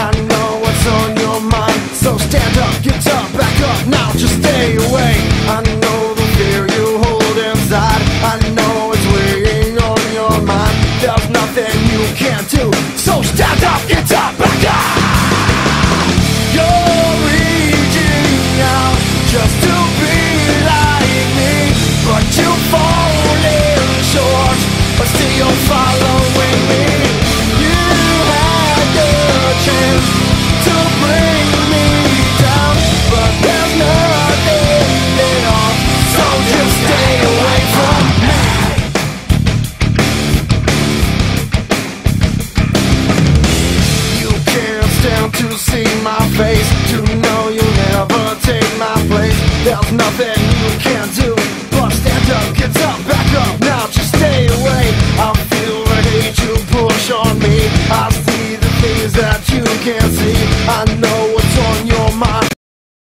I know what's on your mind, so stand up, get up, back up, now just stay away. I know the fear you hold inside, I know it's weighing on your mind. There's nothing you can't do, so stand up, get up, back up. You're reaching out just to be like me, but you're falling short, but still you're following me. You had the chance to bring me down, but there's nothing there, so just stay away from me. You can't stand to see my face, to know you'll never take my place. There's nothing you can do, but stand up, get up, back up, now just stay away. I feel the hate you push on me, I see the things that you can't see. I know